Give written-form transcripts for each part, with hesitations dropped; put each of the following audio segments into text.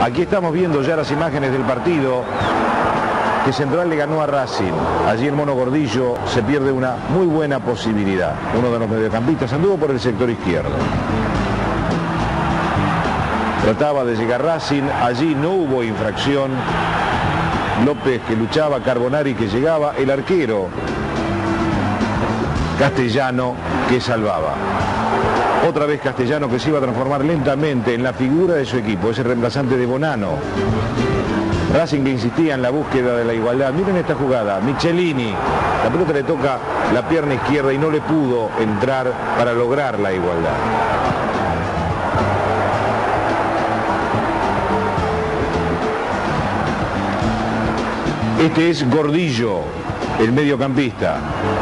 Aquí estamos viendo ya las imágenes del partido que Central le ganó a Racing. Allí el Mono Gordillo se pierde una muy buena posibilidad. Uno de los mediocampistas anduvo por el sector izquierdo. Trataba de llegar Racing, allí no hubo infracción. López que luchaba, Carbonari que llegaba, el arquero Castellano que salvaba. Otra vez Castellano que se iba a transformar lentamente en la figura de su equipo, es el reemplazante de Bonano. Racing que insistía en la búsqueda de la igualdad. Miren esta jugada, Michelini, la pelota le toca la pierna izquierda y no le pudo entrar para lograr la igualdad. Este es Gordillo, el mediocampista.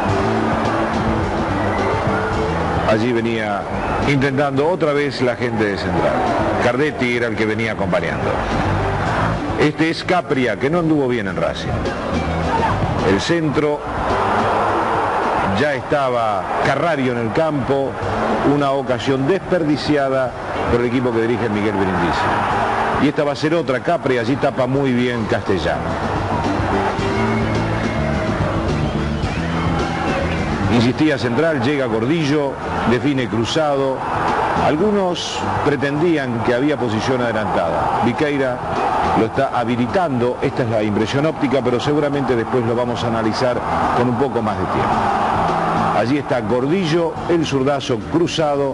Allí venía intentando otra vez la gente de Central. Cardetti era el que venía acompañando. Este es Capria, que no anduvo bien en Racing. El centro, ya estaba Carrario en el campo, una ocasión desperdiciada por el equipo que dirige Miguel Brindisi. Y esta va a ser otra, Capria, allí tapa muy bien Castellano. Insistía Central, llega Gordillo, define cruzado. Algunos pretendían que había posición adelantada. Viqueira lo está habilitando, esta es la impresión óptica, pero seguramente después lo vamos a analizar con un poco más de tiempo. Allí está Gordillo, el zurdazo cruzado.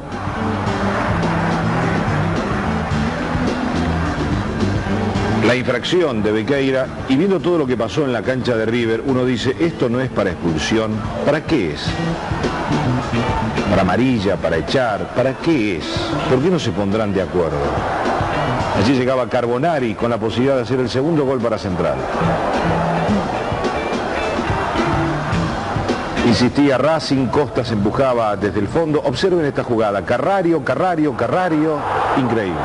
La infracción de Viqueira, y viendo todo lo que pasó en la cancha de River, uno dice, esto no es para expulsión. ¿Para qué es? ¿Para amarilla? ¿Para echar? ¿Para qué es? ¿Por qué no se pondrán de acuerdo? Allí llegaba Carbonari con la posibilidad de hacer el segundo gol para Central. Insistía Racing, Costa se empujaba desde el fondo. Observen esta jugada, Carrario, increíble.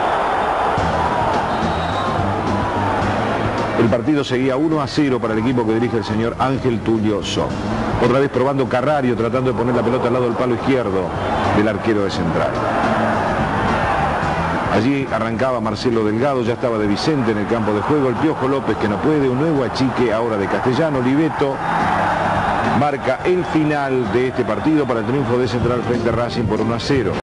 El partido seguía 1-0 para el equipo que dirige el señor Ángel Tulio Zoc. Otra vez probando Carrario, tratando de poner la pelota al lado del palo izquierdo del arquero de Central. Allí arrancaba Marcelo Delgado, ya estaba de Vicente en el campo de juego. El Piojo López que no puede, un nuevo achique ahora de Castellano. Oliveto marca el final de este partido para el triunfo de Central frente a Racing por 1-0.